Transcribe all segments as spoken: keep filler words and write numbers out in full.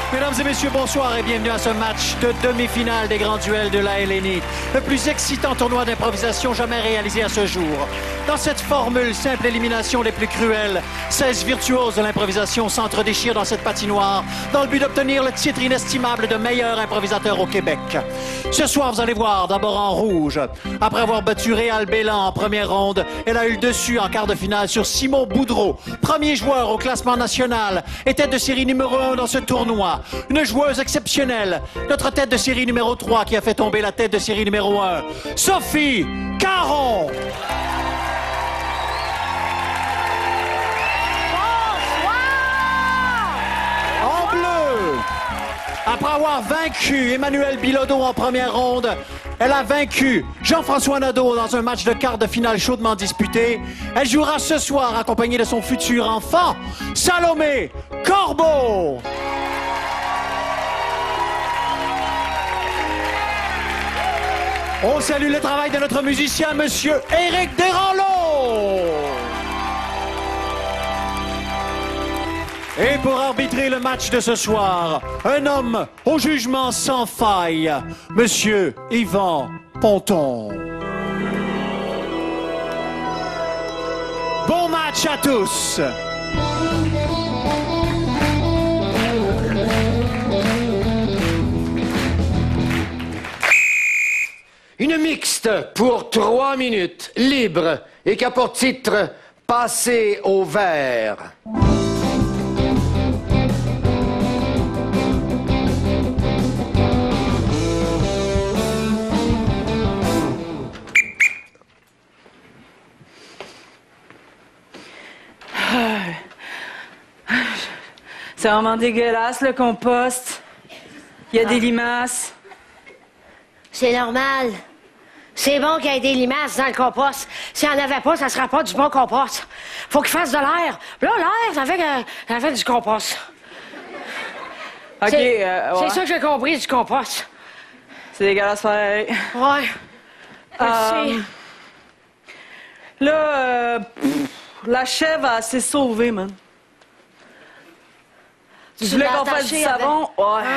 Mesdames et messieurs, bonsoir et bienvenue à ce match de demi-finale des grands duels de la L N I. Le plus excitant tournoi d'improvisation jamais réalisé à ce jour. Dans cette formule simple élimination des plus cruelles, seize virtuoses de l'improvisation s'entre-déchirent dans cette patinoire dans le but d'obtenir le titre inestimable de meilleur improvisateur au Québec. Ce soir, vous allez voir, d'abord en rouge. Après avoir battu Réal Bélan en première ronde, elle a eu le dessus en quart de finale sur Simon Boudreau, premier joueur au classement national et tête de série numéro un dans ce tournoi. Une joueuse exceptionnelle, notre tête de série numéro trois qui a fait tomber la tête de série numéro un, Sophie Caron. En bleu, après avoir vaincu Emmanuel Bilodeau en première ronde, elle a vaincu Jean-François Nadeau dans un match de quart de finale chaudement disputé. Elle jouera ce soir accompagnée de son futur enfant, Salomé Corbeau. On salue le travail de notre musicien, Monsieur Éric Desranleau. Et pour arbitrer le match de ce soir, un homme au jugement sans faille, Monsieur Yvan Ponton. Bon match à tous. Une mixte pour trois minutes, libre, et qui a pour titre « Passer au vert ». C'est vraiment dégueulasse, le compost. Il y a des limaces. C'est normal. C'est bon qu'il y ait des limaces dans le compost. S'il n'y en avait pas, ça ne sera pas du bon compost. Faut qu'il fasse de l'air. Là, l'air, ça fait, que, ça fait du compost. OK, C'est euh, ouais. c'est ça que j'ai compris du compost. C'est dégueulasse, pareil. Ouais. Euh, là, euh, pff, la chèvre a assez sauvé, man. Tu Tu voulais l'as qu'on fasse du attaché savon? avec- Ouais.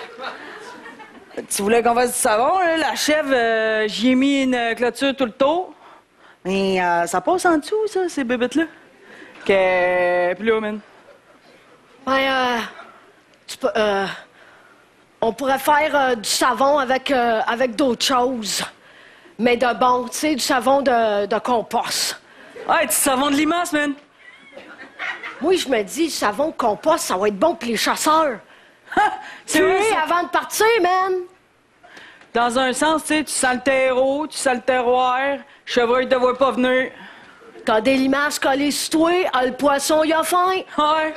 Tu voulais qu'on fasse du savon, là? La chèvre, euh, j'y ai mis une clôture tout le tour. Mais euh, ça passe en dessous, ça, ces bébêtes-là. Que... Puis là, man. Ouais, euh, tu peux, euh, on pourrait faire euh, du savon avec, euh, avec d'autres choses. Mais de bon, tu sais, du savon de, de compost. Ouais, du savon de limace, man. Moi, je me dis, du savon de compost, ça va être bon pour les chasseurs. C'est vrai, Tuer ça. avant de partir, man. Dans un sens, tu sais, tu sens le terreau, tu sens le terroir. Chevreuil te voit pas venir. T'as des limaces collées sur toi, ah, le poisson, il a faim. Ouais.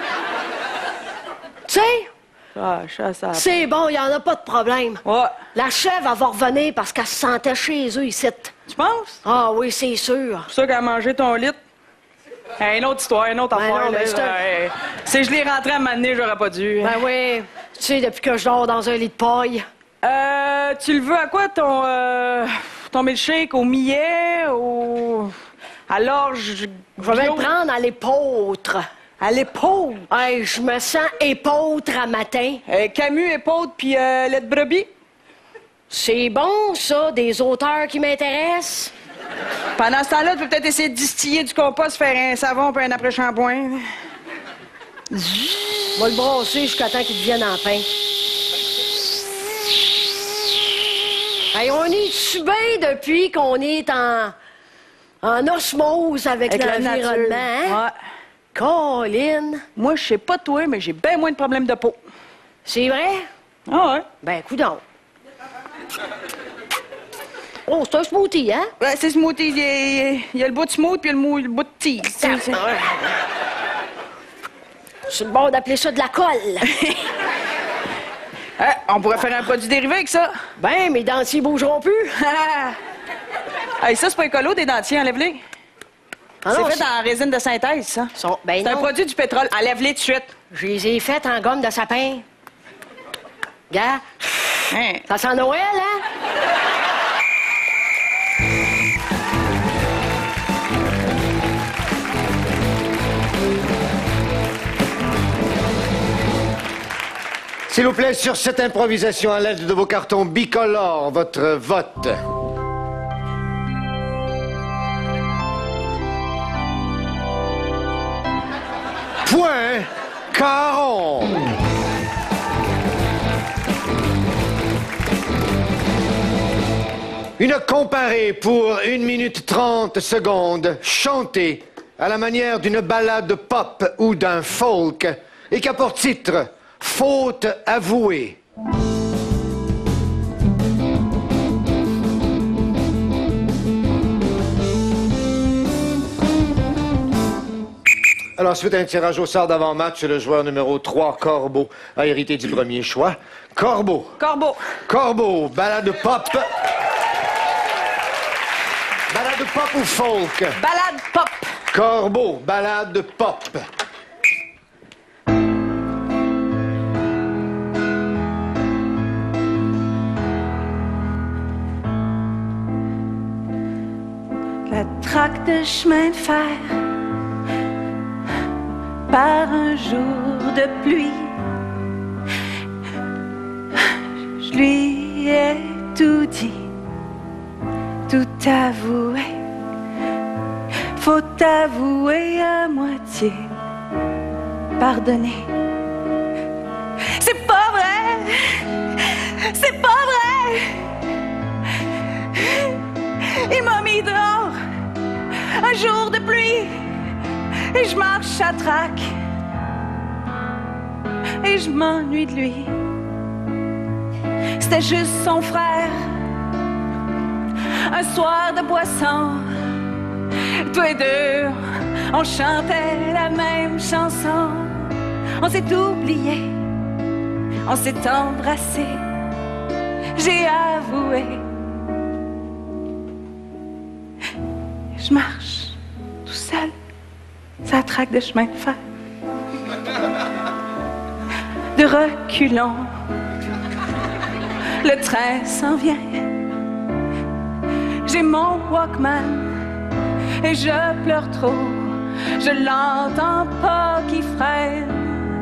Tu sais, Ah, chasse à... c'est bon, il y en a pas de problème. Ouais. La chèvre, elle va revenir parce qu'elle se sentait chez eux ici. Tu penses? Ah oui, c'est sûr. C'est ça qu'elle a mangé ton lit? Hey, une autre histoire, une autre Ben affaire. non, là. mais c'est un- Ouais. Si je l'ai rentré à m'amener, j'aurais pas dû. Ben oui, tu sais, depuis que je dors dans un lit de paille. Euh, tu le veux à quoi, ton, euh, ton milkshake? Au millet? Au... À l'orge? Je vais le prendre à l'épeautre. À l'épaule? Hey, je me sens épeautre à matin. Euh, Camus, épaule, puis euh, lait de brebis? C'est bon, ça, des auteurs qui m'intéressent. Pendant ce temps-là, tu peux peut-être essayer de distiller du compost, faire un savon puis un après-shampoing. On va le brasser jusqu'à temps qu'il devienne en pain. Hey, on est-tu bien depuis qu'on est en, en osmose avec, Avec la nature. l'environnement, hein? Ouais. Colin, Moi, je sais pas toi, mais j'ai bien moins de problèmes de peau. c'est vrai? Ah ouais? Ben, coudonc. Oh, c'est un smoothie, hein? Ouais, c'est smoothie. Il y, a, il y a le bout de smooth puis le, mou- le bout de tea. C'est- c'est- C'est le bon d'appeler ça de la colle. Hein, on pourrait faire un produit dérivé avec ça. Ben, mes dentiers bougeront plus. Hey, ça, c'est pas écolo, des dentiers, enlève-les. Ah non, C'est fait en résine de synthèse, ça. Sont- ben C'est un non. produit du pétrole. Enlève-les tout de suite. Je les ai faites en gomme de sapin. Gars, Hein? ça sent Noël, hein? S'il vous plaît, sur cette improvisation, à l'aide de vos cartons bicolores, votre vote. Point Caron. Une comparée pour une minute trente secondes, chantée à la manière d'une ballade pop ou d'un folk, et qui a pour titre « Faute avouée ». Alors, suite à un tirage au sort d'avant-match, le joueur numéro trois, Corbeau, a hérité du premier choix. Corbeau. Corbeau. Corbeau, ballade pop. Ballade pop ou folk? Ballade pop. Corbeau, ballade pop. La traque de chemin de fer par un jour de pluie. Je lui ai tout dit, tout avoué. Faut avouer à moitié, pardonner. C'est pas vrai, c'est pas vrai. Il m'a mis dehors un jour de pluie et je marche à traque et je m'ennuie de lui. C'était juste son frère. Un soir de boisson, tous les deux, on chantait la même chanson. On s'est oublié, on s'est embrassé. J'ai avoué. Je marche tout seul, ça traque de chemin de fer. De reculons, le train s'en vient. J'ai mon Walkman et je pleure trop. Je l'entends pas qui freine.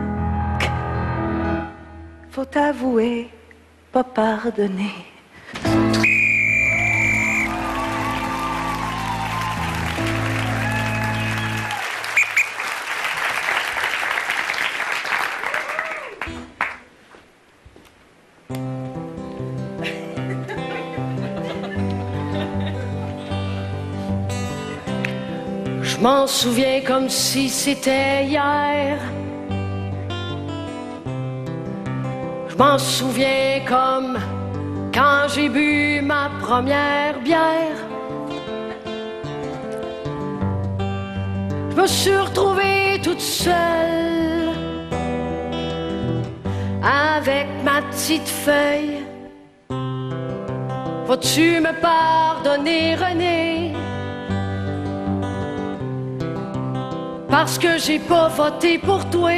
Faut avouer, pas pardonner. Je m'en souviens comme si c'était hier. Je m'en souviens comme quand j'ai bu ma première bière. Je me suis retrouvée toute seule avec ma petite feuille. Vas-tu me pardonner, René? Parce que j'ai pas voté pour toi.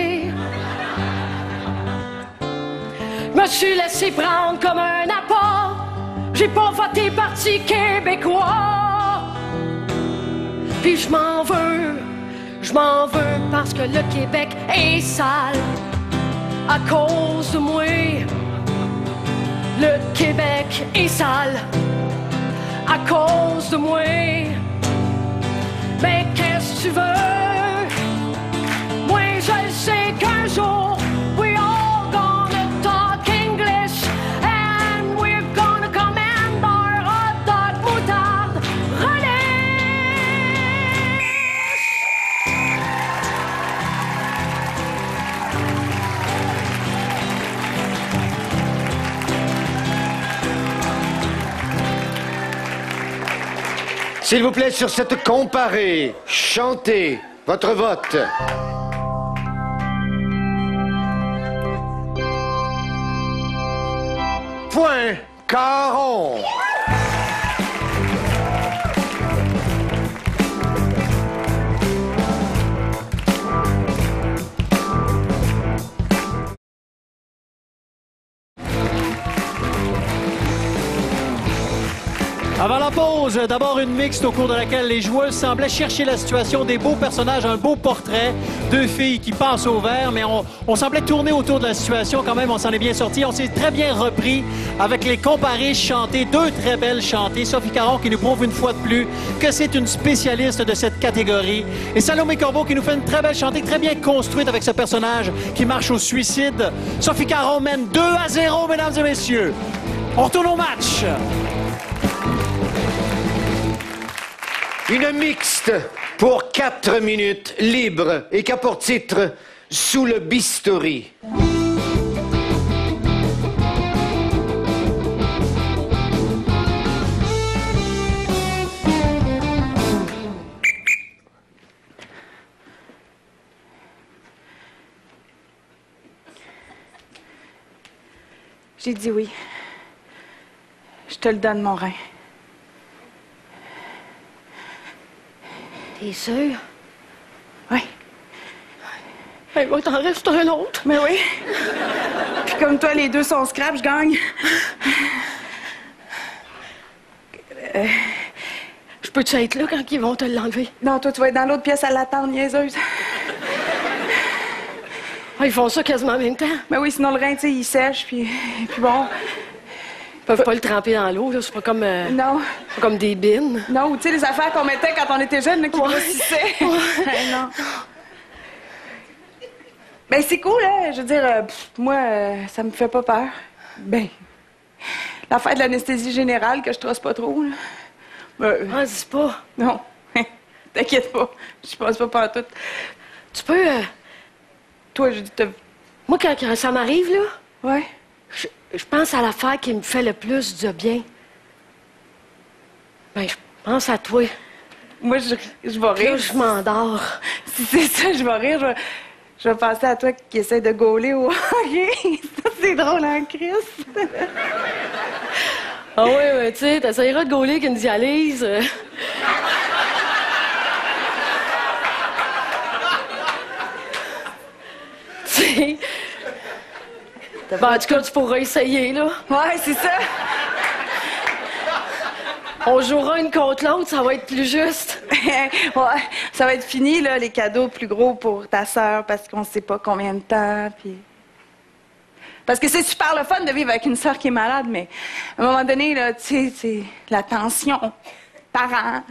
Je me suis laissé prendre comme un appât. J'ai pas voté Parti québécois. Puis je m'en veux, je m'en veux parce que le Québec est sale à cause de moi. Le Québec est sale à cause de moi. Mais qu'est-ce que tu veux? Moi, je sais qu'un jour, we all gonna talk English and we're gonna command our hot dog moutarde relish. S'il vous plaît, sur cette comparée, chantez votre vote. Point Caron. Avant propose d'abord une mixte au cours de laquelle les joueuses semblaient chercher la situation des beaux personnages, un beau portrait, deux filles qui passent au vert, mais on, on semblait tourner autour de la situation quand même, on s'en est bien sorti. On s'est très bien repris avec les comparés chantés, deux très belles chantées. Sophie Caron qui nous prouve une fois de plus que c'est une spécialiste de cette catégorie. Et Salomé Corbeau qui nous fait une très belle chantée, très bien construite avec ce personnage qui marche au suicide. Sophie Caron mène deux à zéro, mesdames et messieurs. On retourne au match. Une mixte pour quatre minutes, libre et qui a pour titre « Sous le bistouri ». J'ai dit oui. Je te le donne, mon rein. T'es sûr? Oui. Ben, moi, t'en restes un autre. Mais oui. Puis comme toi, les deux sont scrap, je gagne. Euh, je peux-tu être là quand ils vont te l'enlever? Non, toi, tu vas être dans l'autre pièce à l'attendre, niaiseuse. Ah, ils font ça quasiment en même temps. Mais oui, sinon le rein, tu sais, il sèche, puis, puis bon. Ils peuvent pas le tremper dans l'eau, là. C'est pas comme... Euh, non. Pas comme des bines. Non, ou tu sais, les affaires qu'on mettait quand on était jeunes, là, qui grossissaient. Ouais. Non. Ben, c'est cool, hein. Je veux dire, euh, pff, moi, euh, ça me fait pas peur. Ben, l'affaire de l'anesthésie générale, que je trosse pas trop, là. Ben, Ah, dis pas. non. T'inquiète pas. Je pense pas partout. Tu peux... Euh... Toi, je dis, t'as... Moi, quand, quand ça m'arrive, là, Ouais. je, je pense à l'affaire qui me fait le plus de bien. Ben, je pense à toi. Moi, je, je vais Puis là, rire. je m'endors. Si c'est ça, je vais rire. Je vais, je vais penser à toi qui essaie de gauler au hockey. Ça, c'est drôle, hein, Chris? Ah oui, ouais, tu sais, t'essayeras de gauler avec une dialyse. euh. Tu sais... Ben, en tout cas, tu pourras essayer, là. Ouais, c'est ça. On jouera une contre l'autre, ça va être plus juste. Ouais, ça va être fini, là, les cadeaux plus gros pour ta sœur, parce qu'on sait pas combien de temps, puis... Parce que c'est super le fun de vivre avec une sœur qui est malade, mais à un moment donné, là, tu sais, c'est la tension, parents,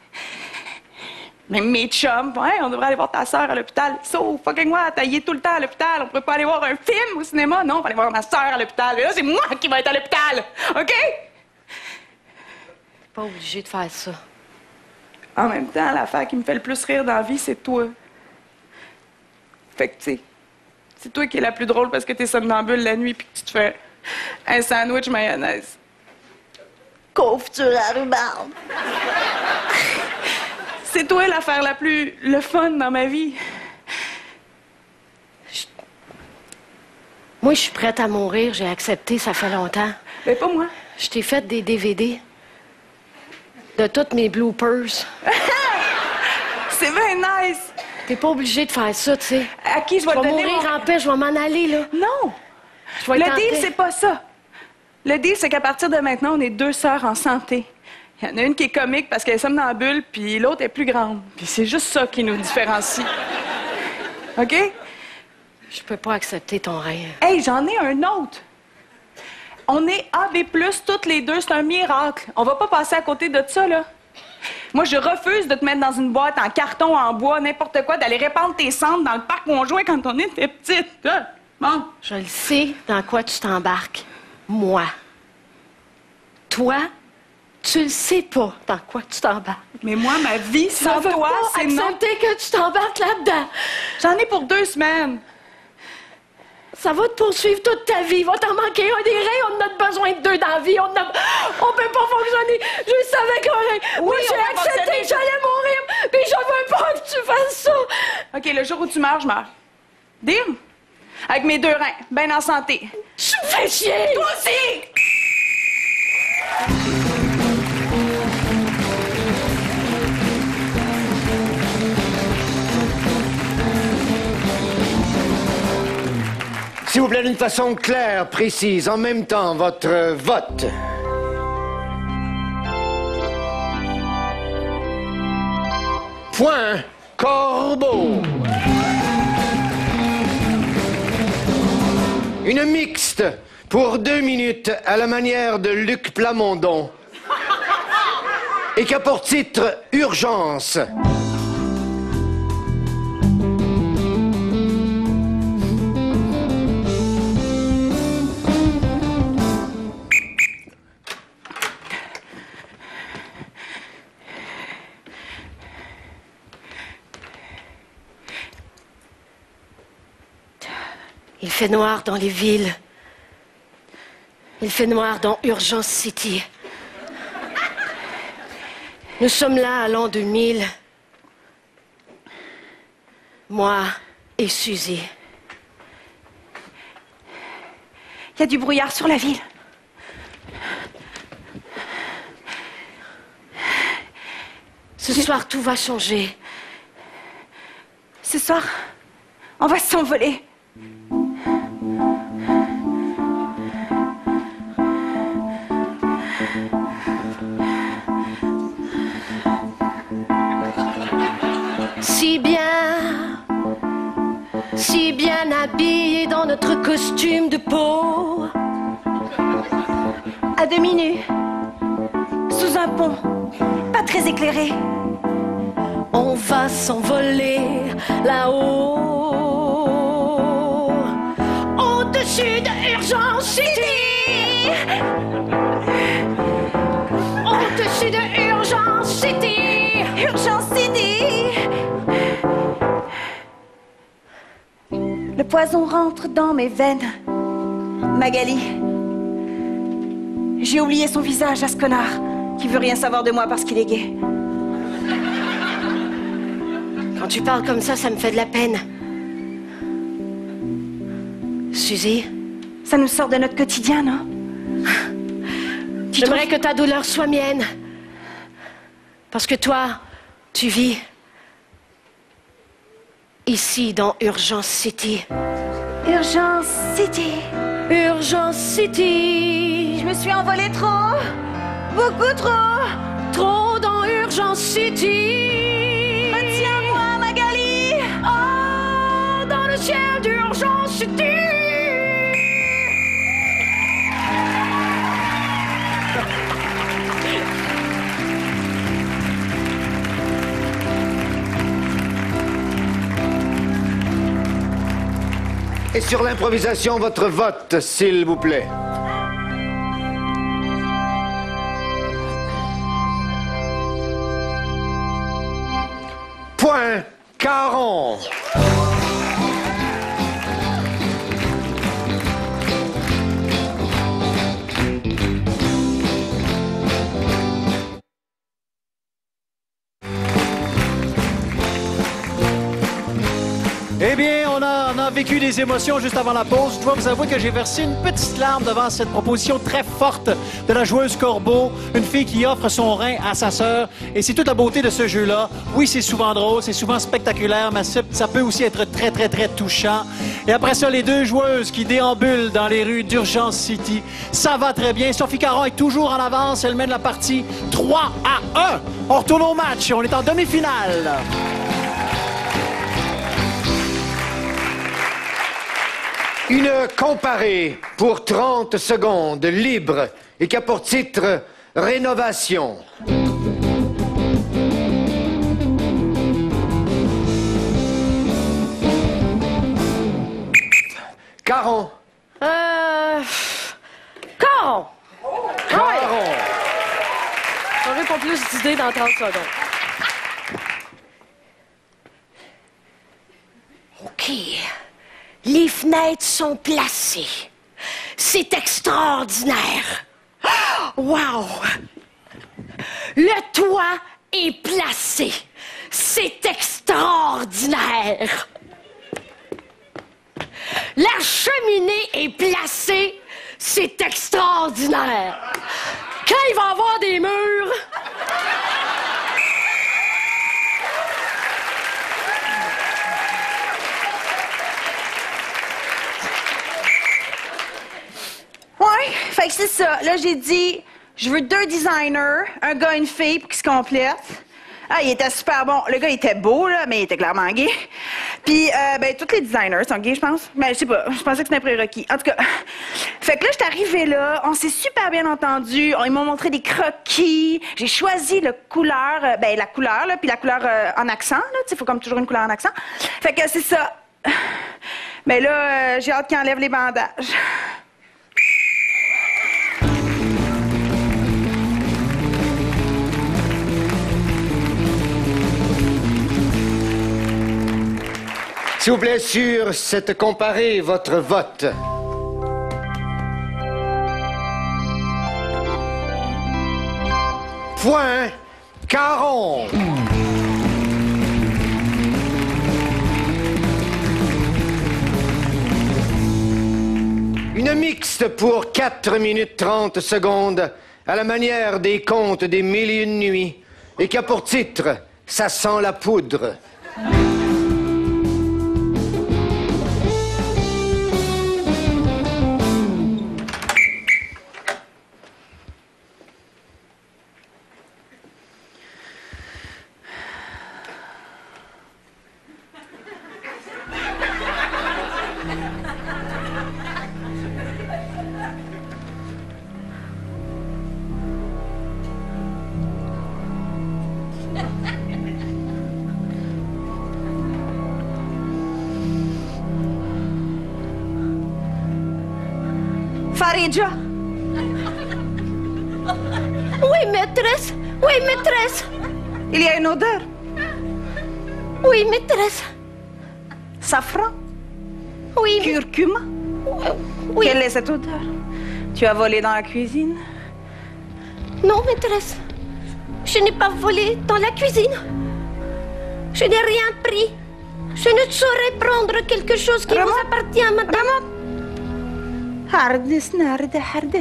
même mes chums, ouais, on devrait aller voir ta sœur à l'hôpital. So, fucking what, elle y est tout le temps à l'hôpital, on pourrait pas aller voir un film au cinéma, non, on va aller voir ma sœur à l'hôpital. Mais là, c'est moi qui vais être à l'hôpital, OK? T'es pas obligé de faire ça. En même temps, l'affaire qui me fait le plus rire dans la vie, c'est toi. Fait que, tu sais, c'est toi qui es la plus drôle parce que t'es somnambule la nuit puis que tu te fais un sandwich mayonnaise. Confiture à rhubarbe. C'est toi l'affaire la plus le fun dans ma vie. Je... Moi, je suis prête à mourir. J'ai accepté, ça fait longtemps. Ben, pas moi. Je t'ai fait des D V D de toutes mes bloopers. C'est bien nice. T'es pas obligé de faire ça, tu sais. À qui je vais Je te vais donner mourir mon... en paix, je vais m'en aller, là. Non. Je vais être Le en deal, paix. c'est pas ça. Le deal, c'est qu'à partir de maintenant, on est deux sœurs en santé. Il y en a une qui est comique parce qu'elle est somnambule, puis l'autre est plus grande. Puis c'est juste ça qui nous différencie. OK? Je peux pas accepter ton rêve. Hey, j'en ai un autre. On est A B plus, toutes les deux. C'est un miracle. On va pas passer à côté de ça, là. Moi, je refuse de te mettre dans une boîte en carton, en bois, n'importe quoi, d'aller répandre tes cendres dans le parc où on jouait quand on était petite. Hein? Bon. Je le sais dans quoi tu t'embarques. Moi. Toi, tu le sais pas dans quoi tu t'embarques. Mais moi, ma vie Ça sans veut toi, pas c'est non. accepter que tu t'embarques là-dedans. J'en ai pour deux semaines. Ça va te poursuivre toute ta vie. Il va t'en manquer un des reins. On en a besoin de deux dans la vie. On, a... on peut pas fonctionner juste avec un rein. Oui, Moi, on j'ai peut accepté fonctionner. que j'allais mourir, puis je veux pas que tu fasses ça. OK, le jour où tu meurs, je meurs. Deal? Avec mes deux reins, bien en santé. Tu me fais chier. Toi aussi! S'il vous plaît, d'une façon claire, précise, en même temps, votre vote. Point Corbeau. Une mixte pour deux minutes à la manière de Luc Plamondon et qui a pour titre Urgence. Il fait noir dans les villes. Il fait noir dans Urgence City. Nous sommes là à l'an deux mille. Moi et Suzy. Il y a du brouillard sur la ville. Ce soir, tout va changer. Ce soir, on va s'envoler. Si bien, si bien habillés dans notre costume de peau. À demi nus, sous un pont, pas très éclairé. On va s'envoler là-haut, au-dessus de Urgence City. Au-dessus de Urgence City. Urgence City. Le poison rentre dans mes veines. Magali. J'ai oublié son visage à ce connard qui veut rien savoir de moi parce qu'il est gay. Quand tu parles comme ça, ça me fait de la peine. Suzy? Ça nous sort de notre quotidien, non? J'aimerais que ta douleur soit mienne. Parce que toi, tu vis ici dans Urgence City. Urgence City. Urgence City. Je me suis envolée trop. Beaucoup trop. Trop dans Urgence City. Retiens-moi, Magali. Oh, dans le ciel d'Urgence City. Et sur l'improvisation, votre vote, s'il vous plaît. Point Caron. Eh bien, on a, on a vécu des émotions juste avant la pause. Je dois vous avouer que j'ai versé une petite larme devant cette proposition très forte de la joueuse Corbeau, une fille qui offre son rein à sa sœur. Et c'est toute la beauté de ce jeu-là. Oui, c'est souvent drôle, c'est souvent spectaculaire, mais ça peut aussi être très, très, très touchant. Et après ça, les deux joueuses qui déambulent dans les rues d'Urgence City, ça va très bien. Sophie Caron est toujours en avance. Elle mène la partie trois à un. On retourne au match. On est en demi-finale. Une comparée pour trente secondes, libre, et qui a pour titre Rénovation. Caron. Euh... Caron. Caron. J'aurais pas plus d'idées dans trente secondes. OK. Les fenêtres sont placées. C'est extraordinaire. Wow! Le toit est placé. C'est extraordinaire. La cheminée est placée. C'est extraordinaire. Quand il va y avoir des murs... Ouais, fait que c'est ça. Là, j'ai dit, je veux deux designers, un gars et une fille pour qu'ils se complètent. Ah, il était super bon. Le gars, il était beau, là, mais il était clairement gay. Puis, euh, ben, tous les designers sont gays, je pense. Mais je sais pas, je pensais que c'était un prérequis. En tout cas, fait que là, je suis arrivée là, on s'est super bien entendu, ils m'ont montré des croquis, j'ai choisi la couleur, euh, ben, la couleur, là, puis la couleur euh, en accent, là, tu sais, faut comme toujours une couleur en accent. Fait que c'est ça. Mais là, euh, j'ai hâte qu'il enlève les bandages. S'il vous plaît, sur cette comparée, votre vote. Point Caron. Une mixte pour quatre minutes trente secondes, à la manière des contes des mille et une nuits, et qui a pour titre « Ça sent la poudre ». Faridja. Oui, maîtresse. Oui, maîtresse. Il y a une odeur. Oui, maîtresse. Safran. Oui. Curcuma. Oui. Quelle est cette odeur? Tu as volé dans la cuisine? Non, maîtresse. Je n'ai pas volé dans la cuisine. Je n'ai rien pris. Je ne saurais prendre quelque chose qui Ramon? vous appartient, madame. Ramon? Harde, snarde, harde.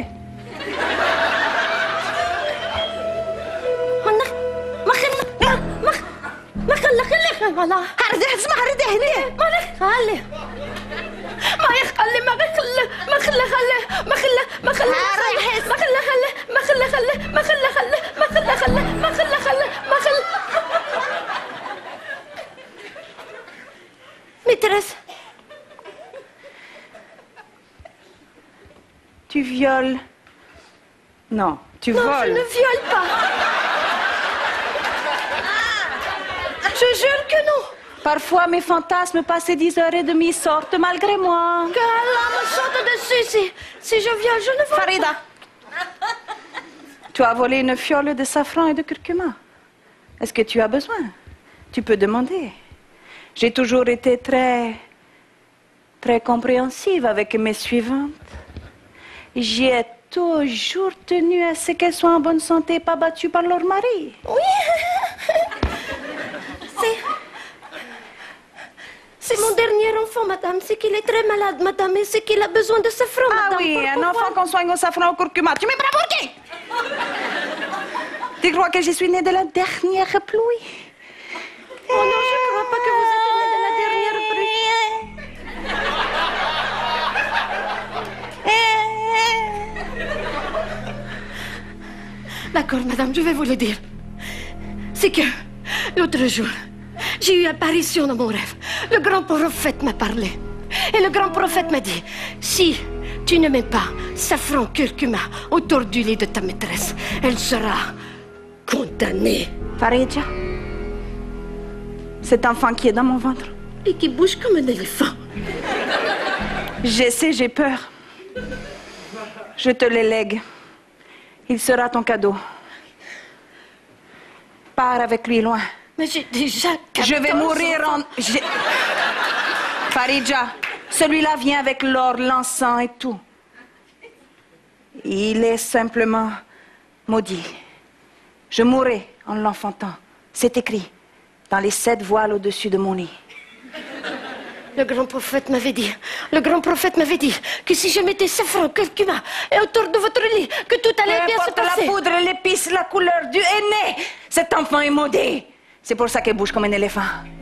ما خلى خلي والله هرده اسمع هرده هنا ما خلي ما يخلي ما خلي ما خلي خلي ما خلي ما خلي ما خلي خلي ما خلي خلي ما خلي خلي ما خلي خلي ما خلي خلي ما خلي maîtresse. Tu violes. Non, tu non, voles. Non, je ne viole pas. Je jure que non. Parfois, mes fantasmes passés dix heures et demie sortent malgré moi. Que Allah me saute dessus si, si je viole, je ne vole Farida, pas. Tu as volé une fiole de safran et de curcuma. Est-ce que tu as besoin? Tu peux demander. J'ai toujours été très, très compréhensive avec mes suivantes. J'ai toujours tenu à ce qu'elles soient en bonne santé et pas battues par leur mari. Oui. C'est... C'est mon dernier enfant, madame. C'est qu'il est très malade, madame, et c'est qu'il a besoin de safran, Ah madame. oui, un enfant qu'on soigne au safran au curcuma. Tu me prends pour qui? Tu crois que je suis née de la dernière pluie? Oh non, je ne crois pas que vous êtes née de la dernière pluie. D'accord, madame, je vais vous le dire. C'est que l'autre jour, j'ai eu apparition dans mon rêve. Le grand prophète m'a parlé. Et le grand prophète m'a dit, si tu ne mets pas safran curcuma autour du lit de ta maîtresse, elle sera condamnée. Faridja, cet enfant qui est dans mon ventre. Et qui bouge comme un éléphant. Je sais, j'ai peur. Je te le lègue. Il sera ton cadeau. Pars avec lui loin. Mais j'ai déjà quatorze Je vais mourir en... j'ai- Faridja, celui-là vient avec l'or, l'encens et tout. Il est simplement maudit. Je mourrai en l'enfantant. C'est écrit dans les sept voiles au-dessus de mon lit. Le grand prophète m'avait dit, le grand prophète m'avait dit que si je mettais safran, curcuma et autour de votre lit, que tout allait Peu bien se importe la passer. poudre, l'épice, la couleur du aîné. Cet enfant est maudit. C'est pour ça qu'elle bouge comme un éléphant.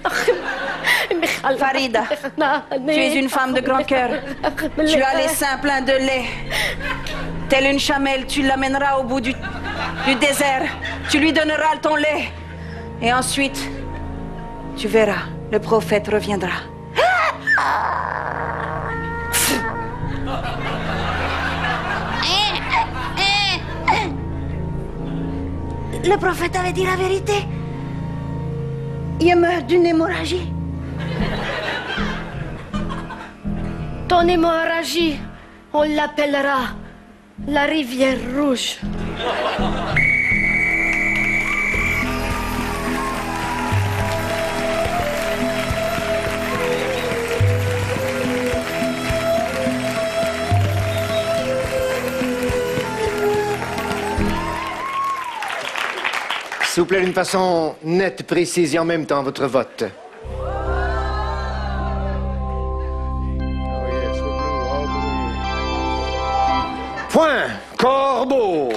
Farida, tu es une femme de grand cœur. Tu as les seins pleins de lait. Telle une chamelle, tu l'amèneras au bout du, du désert. Tu lui donneras ton lait. Et ensuite, tu verras, le prophète reviendra. Le prophète avait dit la vérité. Il meurt d'une hémorragie. Ton hémorragie, on l'appellera la rivière rouge. S'il vous plaît, d'une façon nette, précise et en même temps, votre vote. Point. Corbeau.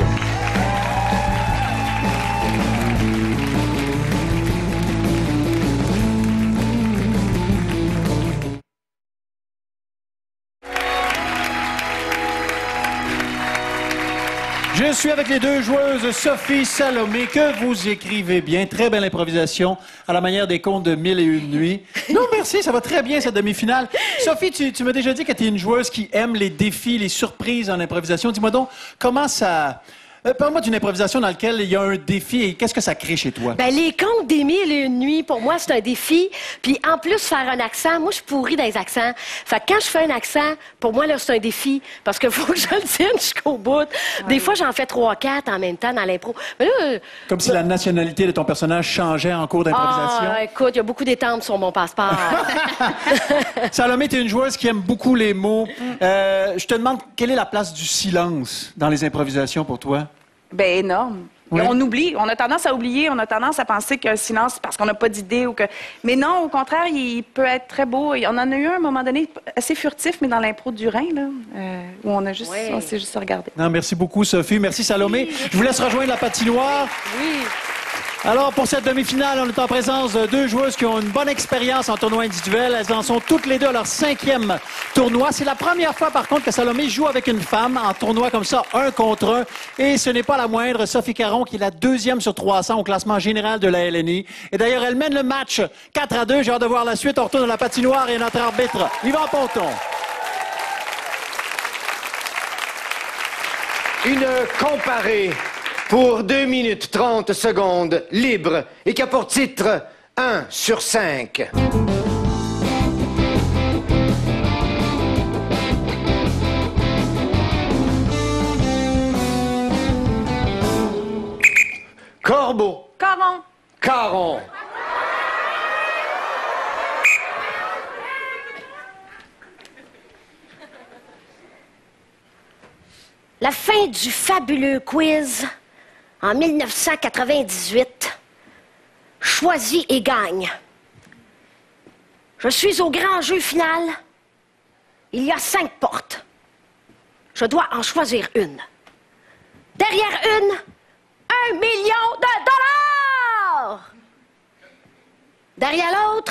Je suis avec les deux joueuses Sophie, Salomé, que vous écrivez bien. Très belle improvisation, à la manière des contes de Mille et une nuits. Non, merci, ça va très bien, cette demi-finale. Sophie, tu, tu m'as déjà dit que tu es une joueuse qui aime les défis, les surprises en improvisation. Dis-moi donc, comment ça... Euh, Parle-moi d'une improvisation dans laquelle il y a un défi et qu'est-ce que ça crée chez toi? Ben, les contes des Mille et une nuits, pour moi, c'est un défi. Puis en plus, faire un accent, moi, je suis pourrie dans les accents. Fait que quand je fais un accent, pour moi, là, c'est un défi. Parce qu'il faut que je le tienne jusqu'au bout. Des ouais. fois, j'en fais trois, quatre en même temps dans l'impro. Mais là, euh, Comme si la nationalité de ton personnage changeait en cours d'improvisation. Ah, écoute, il y a beaucoup d'étampes sur mon passeport. Salomé, tu es une joueuse qui aime beaucoup les mots. Euh, je te demande, quelle est la place du silence dans les improvisations pour toi? Ben énorme. Oui. On oublie, on a tendance à oublier, on a tendance à penser que le silence, c'est parce qu'on n'a pas d'idée ou que... Mais non, au contraire, il peut être très beau. On en a eu un, à un moment donné, assez furtif, mais dans l'impro du Rhin, là, euh, où on a juste, oui. on s'est juste regardé. Non, merci beaucoup, Sophie. Merci, Salomé. Oui. Je vous laisse rejoindre la patinoire. Oui. Alors, pour cette demi-finale, on est en présence de deux joueuses qui ont une bonne expérience en tournoi individuel. Elles en sont toutes les deux à leur cinquième tournoi. C'est la première fois, par contre, que Salomé joue avec une femme en tournoi comme ça, un contre un. Et ce n'est pas la moindre, Sophie Caron, qui est la deuxième sur trois cents au classement général de la L N I. Et d'ailleurs, elle mène le match quatre à deux. J'ai hâte de voir la suite. On retourne à la patinoire et notre arbitre, Yvan Ponton. Une comparée pour deux minutes trente secondes libre et qui a pour titre un sur cinq. Corbeau. Caron. Caron. La fin du fabuleux quiz en mille neuf cent quatre-vingt-dix-huit. Choisis et gagne. Je suis au grand jeu final. Il y a cinq portes. Je dois en choisir une. Derrière une, un million de dollars. Derrière l'autre,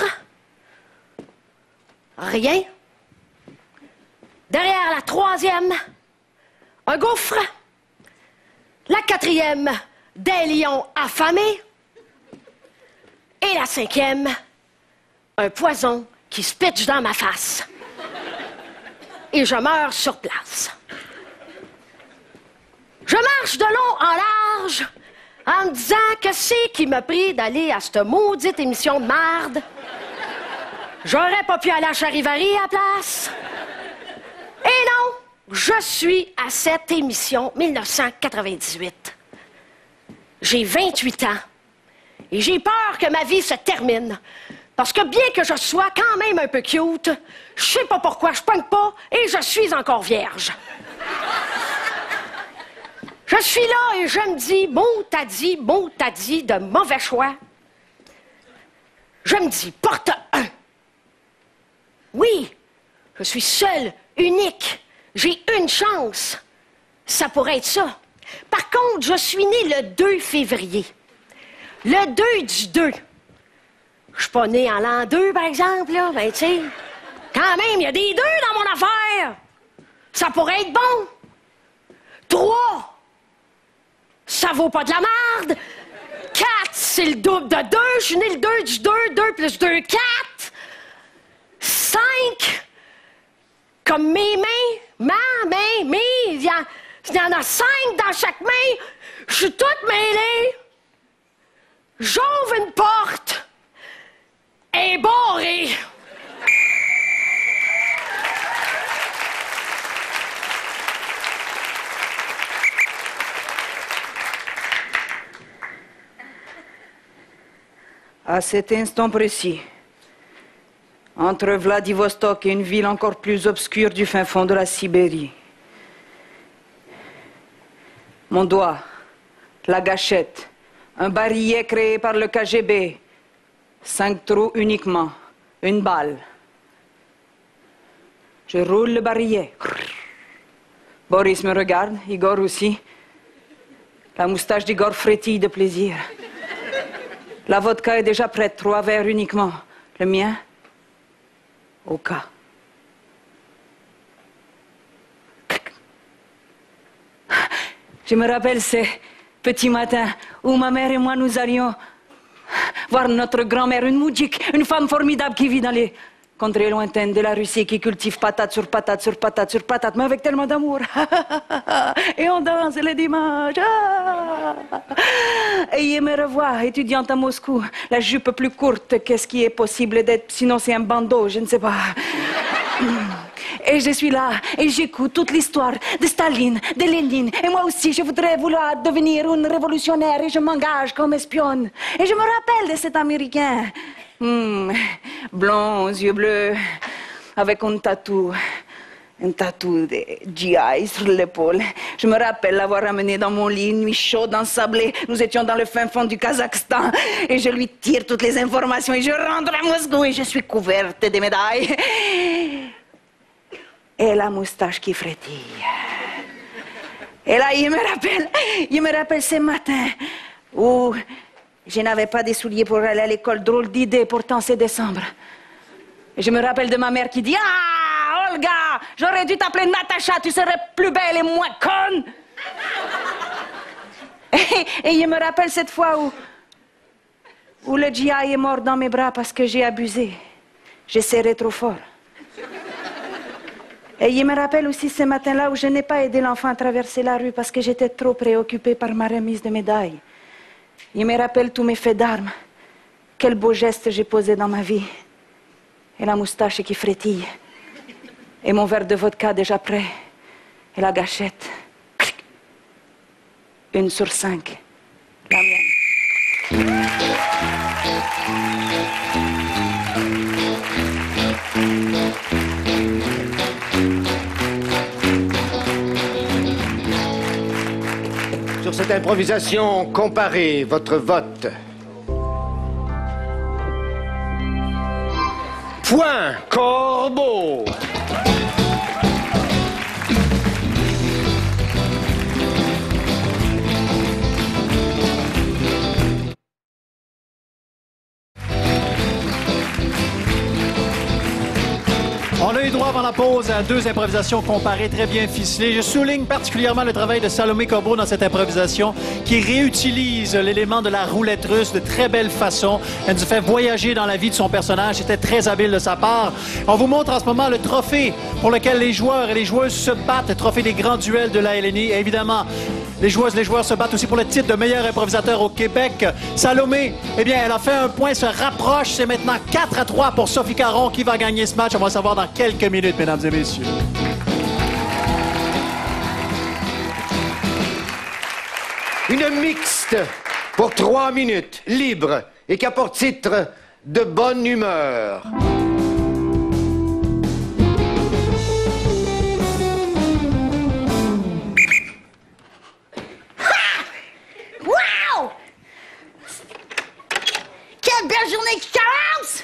rien. Derrière la troisième, un gouffre. La quatrième, des lions affamés. Et la cinquième, un poison qui se pitche dans ma face. Et je meurs sur place. Je marche de long en large en me disant que c'est qui m'a pris d'aller à cette maudite émission de marde. J'aurais pas pu aller à Charivari à la place. Et non! Je suis à cette émission mille neuf cent quatre-vingt-dix-huit. J'ai vingt-huit ans et j'ai peur que ma vie se termine. Parce que bien que je sois quand même un peu cute, je sais pas pourquoi je pogne pas et je suis encore vierge. Je suis là et je me dis, bon, t'as dit, bon, t'as dit, de mauvais choix. Je me dis, porte un. Oui, je suis seule, unique. J'ai une chance. Ça pourrait être ça. Par contre, je suis née le deux février. Le deux du deux. Je suis pas née en l'an deux, par exemple, là. Ben, tu sais, quand même, il y a des deux dans mon affaire. Ça pourrait être bon. Trois. Ça vaut pas de la merde. Quatre. c'est le double de deux. Je suis né le deux du deux. deux plus deux, quatre. cinq. Comme mes mains. Ma main, mes. Il y, en, il y en a cinq dans chaque main. Je suis toute mêlée. J'ouvre une porte. Et barrée. À cet instant précis, entre Vladivostok et une ville encore plus obscure du fin fond de la Sibérie, mon doigt, la gâchette, un barillet créé par le K G B, cinq trous uniquement, une balle. Je roule le barillet. Boris me regarde, Igor aussi. La moustache d'Igor frétille de plaisir. La vodka est déjà prête, trois verres uniquement. Le mien, au cas. Je me rappelle ces petits matins où ma mère et moi nous allions voir notre grand-mère, une moudjik, une femme formidable qui vit dans les contrées lointaines de la Russie, qui cultive patate sur patate sur patate sur patate, mais avec tellement d'amour. Et on danse les dimanches. Et je me revois, étudiante à Moscou, la jupe plus courte qu'est-ce qui est possible d'être, sinon c'est un bandeau, je ne sais pas. Et je suis là, et j'écoute toute l'histoire de Staline, de Lénine. Et moi aussi, je voudrais vouloir devenir une révolutionnaire, et je m'engage comme espionne. Et je me rappelle de cet Américain, hmm, blond, aux yeux bleus, avec un tatou, un tatou de G I sur l'épaule. Je me rappelle l'avoir ramené dans mon lit, une nuit chaude, ensablée. Nous étions dans le fin fond du Kazakhstan, et je lui tire toutes les informations, et je rentre à Moscou, et je suis couverte de médailles. Et la moustache qui frétille. Et là, il me rappelle, il me rappelle ce matin où je n'avais pas de souliers pour aller à l'école. Drôle d'idée, pourtant c'est décembre. Et je me rappelle de ma mère qui dit « Ah, Olga, j'aurais dû t'appeler Natacha, tu serais plus belle et moins conne. » Et, et il me rappelle cette fois où, où le G I est mort dans mes bras parce que j'ai abusé. J'ai serré trop fort. Et il me rappelle aussi ce matin-là où je n'ai pas aidé l'enfant à traverser la rue parce que j'étais trop préoccupée par ma remise de médaille. Il me rappelle tous mes faits d'armes. Quel beau geste j'ai posé dans ma vie. Et la moustache qui frétille. Et mon verre de vodka déjà prêt. Et la gâchette. Clic. Une sur cinq. La mienne. Sur cette improvisation, comparez votre vote. Point Corbeau. On a eu droit avant la pause à deux improvisations comparées très bien ficelées. Je souligne particulièrement le travail de Salomé Corbeau dans cette improvisation qui réutilise l'élément de la roulette russe de très belle façon. Elle nous a fait voyager dans la vie de son personnage. C'était très habile de sa part. On vous montre en ce moment le trophée pour lequel les joueurs et les joueuses se battent, le trophée des grands duels de l'A L N I. Et évidemment, les joueuses et les joueurs se battent aussi pour le titre de meilleur improvisateur au Québec. Salomé, eh bien, elle a fait un point, se rapproche. C'est maintenant quatre à trois pour Sophie Caron qui va gagner ce match. On va le savoir dans quelques minutes, mesdames et messieurs. Une mixte pour trois minutes, libre, et qui a pour titre « De bonne humeur ». Wow! Quelle belle journée qui commence!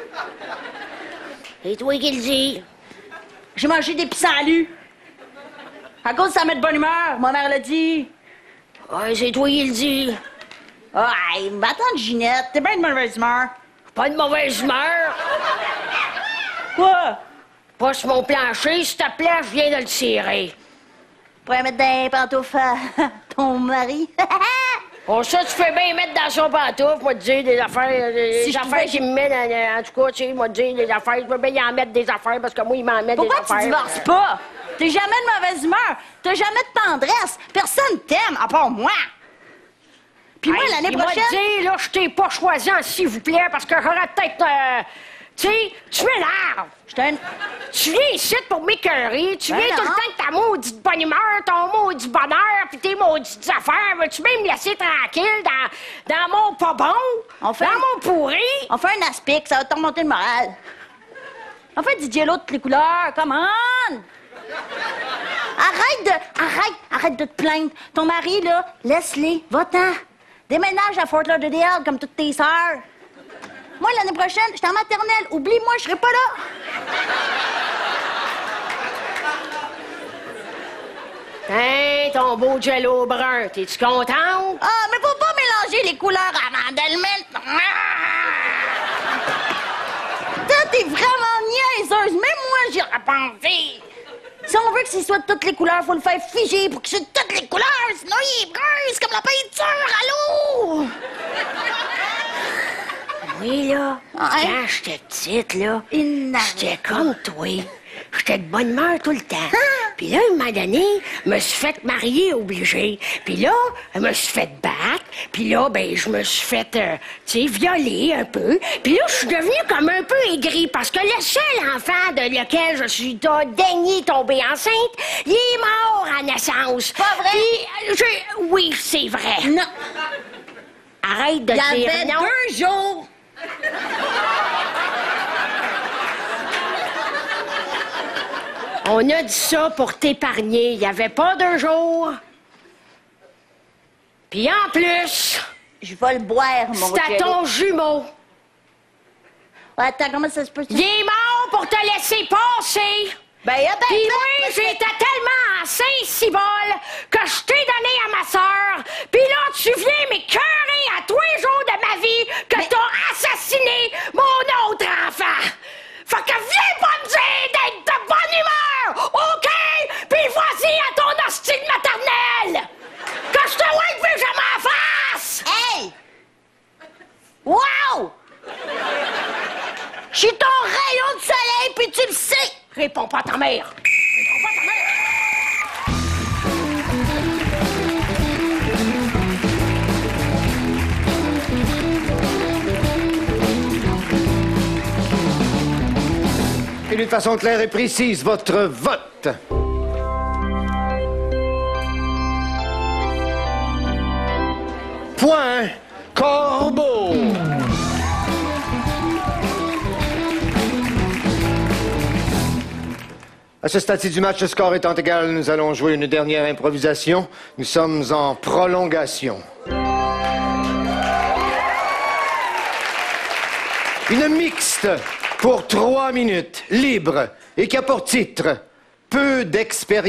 Et toi qui le dis? J'ai mangé des pissenlits. À cause ça met de bonne humeur, ma mère l'a dit. Ouais, c'est toi qui le dis. Ouais, mais attends, Ginette, t'es bien de mauvaise humeur. Pas de mauvaise humeur. Quoi? Pas sur mon plancher, s'il te plaît, je viens de le tirer. Pour mettre des pantoufles à ton mari. Oh, ça, tu peux bien mettre dans son pantoufle, moi, te dire des affaires, des Si je affaires pouvais- qui me mettent, en, en tout cas, tu sais, moi, te dire des affaires. Je peux bien y en mettre des affaires parce que moi, il m'en met Pourquoi des affaires. tu divorces pas? T'es jamais de mauvaise humeur. T'as jamais de tendresse. Personne t'aime, à part moi. Puis moi, Hey, l'année puis moi, prochaine... te dire, là, je t'ai pas choisi en s'il vous plaît, parce que j'aurais peut-être... euh, tu sais, tu m'énerves. Je t'aime. Tu viens ici pour m'écœurer. Tu Ben viens tout le non. temps avec ta maudite bonne humeur, ton maudit bonheur, puis tes maudites affaires. Veux-tu même me laisser tranquille dans, dans mon pas bon? On fait- Dans mon pourri? On fait un aspic, ça va te remonter le moral. On fait du jello de toutes les couleurs, come on! Arrête de... Arrête, arrête de te plaindre. Ton mari, là, laisse-les, va-t'en. Déménage à Fort Lauderdale comme toutes tes sœurs. Moi, l'année prochaine, je suis en maternelle. Oublie-moi, je serai pas là. Hein, ton beau jello brun, t'es-tu contente? Ah, mais faut pas mélanger les couleurs avant de le mettre. Ah! Toi, t'es vraiment niaiseuse. Même moi, j'y aurais pensé. Si on veut que ce soit de toutes les couleurs, faut le faire figer pour que ce soit de toutes les couleurs. Sinon, il est brun. C'est comme la peinture à l'eau. Oui, là, Ouais. quand j'étais petite, là, Énervé. j'étais comme toi. J'étais de bonne humeur tout le temps. Puis là, un moment donné, je me suis fait marier obligée. Puis là, je me suis fait battre. Puis là, ben, je me suis fait, euh, tu sais, violer un peu. Puis là, je suis devenue comme un peu aigrie parce que le seul enfant de lequel je suis da- daigné tomber enceinte, il est mort à naissance. Pas vrai? Puis, euh, je- oui, c'est vrai. Non. Arrête de Il y dire avait non. deux jours. On a dit ça pour t'épargner. Il n'y avait pas deux jours. Puis en plus, Je vais le boire, mon c'était jello. ton jumeau. Attends, comment ça se peut? ça? Il est mort pour te laisser passer. Ben, il y a ben, Puis ben, moi, j'étais tellement en Saint-Cibole que je t'ai donné à ma sœur. Puis là, tu viens m'écœurer à tous les jours de ma vie que t'as assassiné mon autre enfant. Fait que viens pas me dire d'être de bonne humeur, OK? Puis vas-y à ton hostie de maternelle. Que je te vois que jamais à la face. Hey! Wow! Je suis ton rayon de soleil, puis tu le sais! Réponds pas à ta mère. Réponds pas à ta mère. Et d'une façon claire et précise, votre vote. Point Corbeau. À ce stade-ci du match, le score étant égal, nous allons jouer une dernière improvisation. Nous sommes en prolongation. Une mixte pour trois minutes, libre, et qui a pour titre « Peu d'expérience ».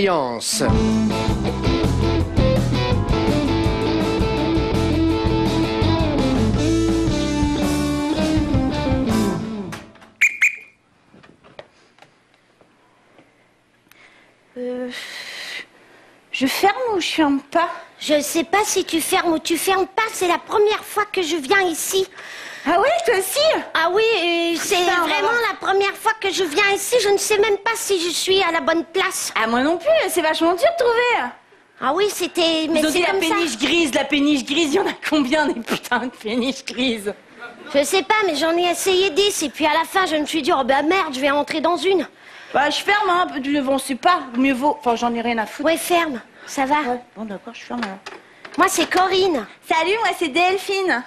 Euh, je ferme ou je ferme pas? Je ne sais pas si tu fermes ou tu fermes pas, c'est la première fois que je viens ici. Ah oui, toi aussi? Ah oui, euh, c'est Putain, on va vraiment voir. la première fois que je viens ici. Je ne sais même pas si je suis à la bonne place. Ah, moi non plus, c'est vachement dur de trouver. Ah oui, c'était... Mais Ils ont dit c'est la comme ça. péniche grise, la péniche grise, il y en a combien des putains de péniches grises? Je sais pas, mais j'en ai essayé dix. Et puis à la fin, je me suis dit, oh ben merde, je vais entrer dans une. Bah, je ferme, hein, on sait pas, mieux vaut. Enfin, j'en ai rien à foutre. Ouais, ferme. Ça va. Ouais, bon, d'accord, je ferme alors. Moi, c'est Corinne. Salut, moi c'est Delphine.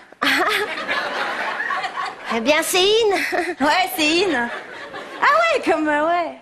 Eh bien, c'est In. Ouais, c'est In. Ah ouais, comme, euh, ouais.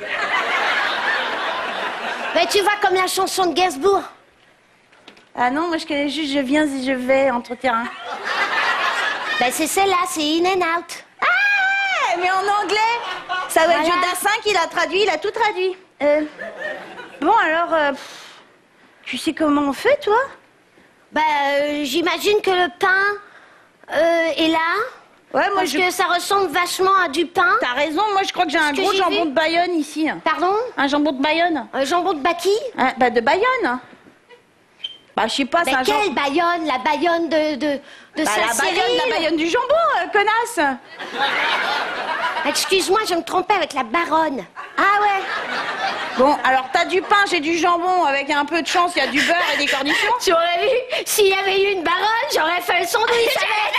Mais tu vois, comme la chanson de Gainsbourg. Ah non, moi je connais juste je viens et je vais entre terrain. Ben, c'est celle-là, c'est In and Out. Ah, mais en anglais. Ça doit être Voilà. Jodassin qui l'a traduit, il a tout traduit. Euh, bon, alors, euh, pff, tu sais comment on fait, toi? Ben, euh, j'imagine que le pain euh, est là. Ouais, moi Parce je... que ça ressemble vachement à du pain. T'as raison, moi je crois que j'ai un que gros j'ai jambon vu. de Bayonne ici. Pardon? Un jambon de Bayonne. Un jambon de Baki? Ah, bah de Bayonne. Bah, je sais pas, c'est Mais un genre... quelle Bayonne? La Bayonne de, de, de Bah, la Saint-Cyril? Bayonne, la Bayonne du jambon, euh, connasse. Excuse-moi, je me trompais avec la baronne. Ah ouais? Bon, alors t'as du pain, j'ai du jambon, avec un peu de chance, il y a du beurre et des cornichons. Tu aurais vu? S'il y avait eu une baronne, j'aurais fait un sandwich avec.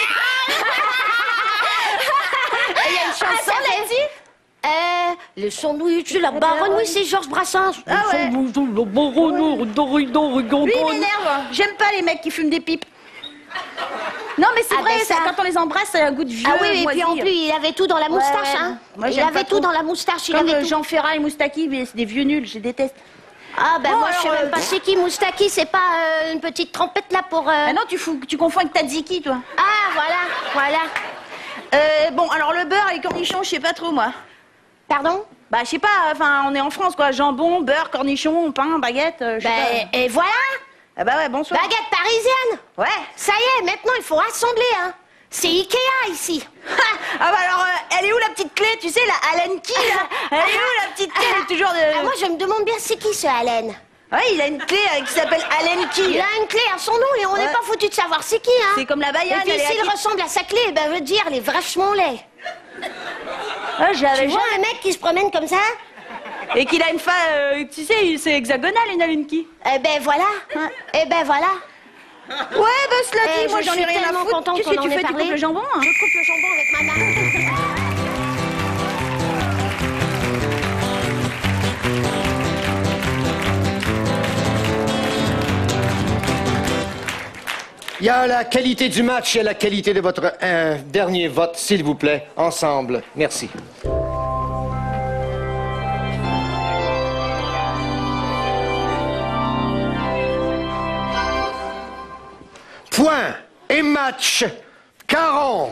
Il y a une chanson Ah, là-dessus. Euh, le sandwich de la baronne, oui, c'est Georges Brassens. Ah ouais. Le sandwich de la baronne, Dory, Dory, Dory. Lui, il m'énerve. J'aime pas les mecs qui fument des pipes. Non, mais c'est Ah, vrai, ben ça, ça. quand on les embrasse, ça a un goût de vieux. Ah oui, et puis moisi. en plus, il avait tout dans la moustache, Ouais, ouais. hein. Moi, il j'aime avait pas tout trop. dans la moustache, il Comme avait euh, tout. Jean Ferrat et Moustaki, mais c'est des vieux nuls, je les déteste. Ah ben Bon, moi, je sais alors, même euh, pas c'est qui Moustaki, c'est pas euh, une petite trompette là pour... euh, Ah non, tu, fous, tu confonds avec Tadziki, toi. Ah, voilà, voilà. Euh, bon, alors le beurre et les cornichons, je sais pas trop, moi. Pardon? Bah, je sais pas, enfin, on est en France, quoi. Jambon, beurre, cornichons, pain, baguette, euh, je sais Ben, pas. et voilà. Ah bah ouais, bonsoir. Baguette parisienne. Ouais. Ça y est, maintenant, il faut rassembler, hein. C'est Ikea, ici. Ah bah alors, euh, elle est où la petite clé, tu sais, la Allen Key, là? Elle est où la petite clé? Elle est toujours de... Ah, moi, je me demande bien c'est qui, ce Allen. Ouais, il a une clé euh, qui s'appelle Allen Key. Il a une clé à son nom et on n'est Ouais. pas foutu de savoir c'est qui, hein. C'est comme la Bayonne. Et puis, elle est s'il à- ressemble à sa clé, ben, je veux dire, elle est vachement laid. Ah, je l'avais Tu vois jamais- un mec qui se promène comme ça? Et qu'il a une fa... euh, tu sais, c'est hexagonal, une Allen Key. Eh ben, voilà. Eh ben, voilà. Ouais, bah cela Eh, dit, moi je j'en ai suis rien à tellement foutre. contente Qu'est-ce qu'on que tu en ait fais? Tu parlé. coupes le jambon, hein? Je coupe le jambon avec ma main. Il y a la qualité du match et la qualité de votre euh, dernier vote, s'il vous plaît, ensemble. Merci. Point et match Caron.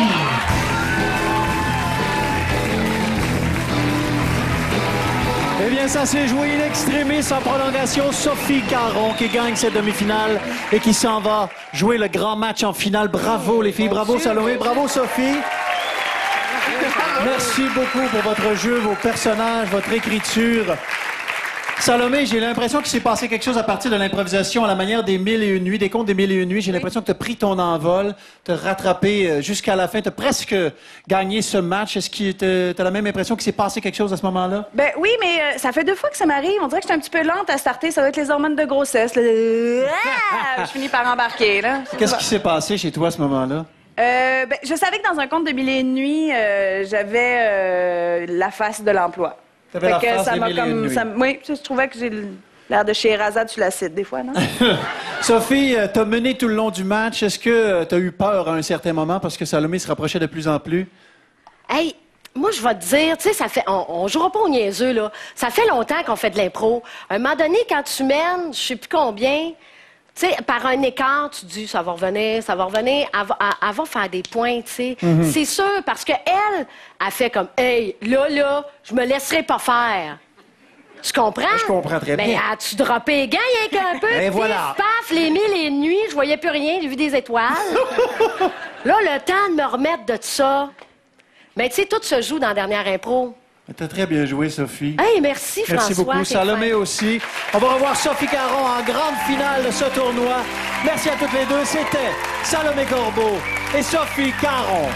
Eh bien, ça s'est joué in extremis en prolongation. Sophie Caron qui gagne cette demi-finale et qui s'en va jouer le grand match en finale. Bravo les filles, bravo Salomé, bravo Sophie. Merci beaucoup pour votre jeu, vos personnages, votre écriture. Salomé, j'ai l'impression qu'il s'est passé quelque chose à partir de l'improvisation à la manière des Mille et une nuits, des contes des Mille et une nuits. J'ai l'impression que tu as pris ton envol, tu as rattrapé euh, jusqu'à la fin, tu as presque gagné ce match. Est-ce que tu as la même impression qu'il s'est passé quelque chose à ce moment-là? Ben oui, mais euh, ça fait deux fois que ça m'arrive. On dirait que je suis un petit peu lente à starter. Ça doit être les hormones de grossesse. là. Ah! Je finis par embarquer, là. Qu'est-ce qui s'est passé chez toi à ce moment-là? Euh, ben, je savais que dans un conte de Mille et une nuits, euh, j'avais euh, la face de l'emploi. T'avais la que face ça des m'a Mille et une comme, nuits. ça m- oui, je trouvais que j'ai l'air de Scheherazade sur la cite des fois, non? Sophie, euh, t'as mené tout le long du match. Est-ce que tu as eu peur à un certain moment parce que Salomé se rapprochait de plus en plus? Hey, moi, je vais te dire, tu sais, ça fait. On, on jouera pas au niaiseux, là. Ça fait longtemps qu'on fait de l'impro. À un moment donné, quand tu mènes, je sais plus combien, tu sais, par un écart, tu dis, ça va revenir, ça va revenir. Elle va, elle- elle va faire des points, tu sais. C'est sûr, parce que elle, elle fait comme, hey, là, là, je me laisserai pas faire. Tu comprends? Je comprends très Ben, bien. as-tu droppé les gants, rien qu'un peu? Et Pif, voilà. Paf, les mille et une nuits, je voyais plus rien, j'ai vu des étoiles. Là, le temps de me remettre de ça. Mais tu sais, tout se joue dans la dernière impro. T'as très bien joué, Sophie. Hey, merci, François. Merci beaucoup. t'es Salomé fin. aussi. On va revoir Sophie Caron en grande finale de ce tournoi. Merci à toutes les deux. C'était Salomé Corbeau et Sophie Caron.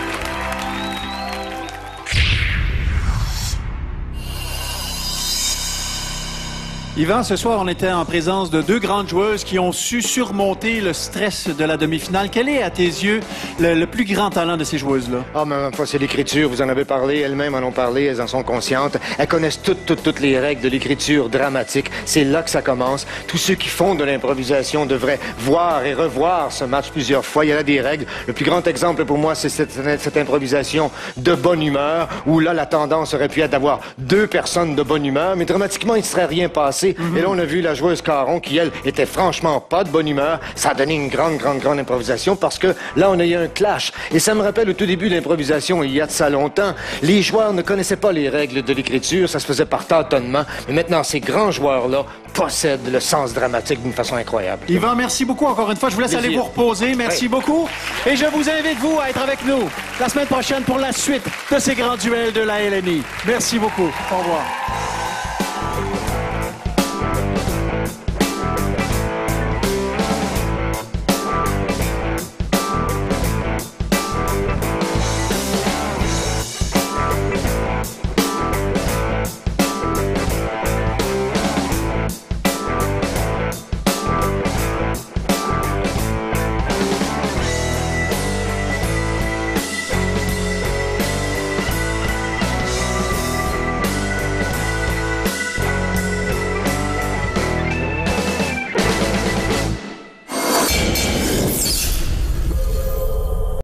Yvan, ce soir, on était en présence de deux grandes joueuses qui ont su surmonter le stress de la demi-finale. Quel est, à tes yeux, le, le plus grand talent de ces joueuses-là? Ah, mais ma foi, c'est l'écriture. Vous en avez parlé. Elles-mêmes en ont parlé. Elles en sont conscientes. Elles connaissent toutes, toutes, toutes les règles de l'écriture dramatique. C'est là que ça commence. Tous ceux qui font de l'improvisation devraient voir et revoir ce match plusieurs fois. Il y a là des règles. Le plus grand exemple pour moi, c'est cette, cette improvisation de bonne humeur, où là, la tendance aurait pu être d'avoir deux personnes de bonne humeur, mais dramatiquement, il ne serait rien passé. Et là, on a vu la joueuse Caron qui, elle, était franchement pas de bonne humeur. Ça a donné une grande, grande, grande improvisation parce que là, on a eu un clash. Et ça me rappelle au tout début de l'improvisation, il y a de ça longtemps, les joueurs ne connaissaient pas les règles de l'écriture, ça se faisait par tâtonnement. Mais maintenant, ces grands joueurs-là possèdent le sens dramatique d'une façon incroyable. Yvan, merci beaucoup encore une fois. Je vous laisse Plaisir. aller vous reposer. Merci Oui. beaucoup. Et je vous invite, vous, à être avec nous la semaine prochaine pour la suite de ces grands duels de la L N I. Merci beaucoup. Au revoir.